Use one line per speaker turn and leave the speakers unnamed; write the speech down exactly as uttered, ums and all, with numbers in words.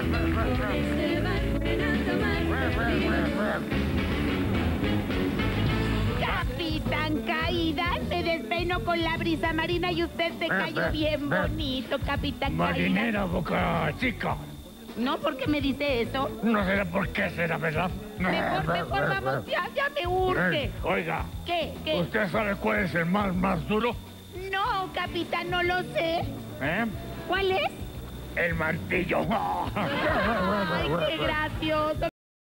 Capitán Caídas, me despeino con la brisa marina y usted se cayó bien bonito, Capitán Caídas.
Marinera, boca chica.
No, ¿por qué me dice eso?
No será por qué será, ¿verdad?
Mejor, mejor, vamos, ya, ya me urge.
Eh, Oiga,
¿Qué? ¿Qué?
¿usted sabe cuál es el mar más duro?
No, capitán, no lo sé.
¿Eh?
¿Cuál es?
El martillo.
Ay, qué gracioso.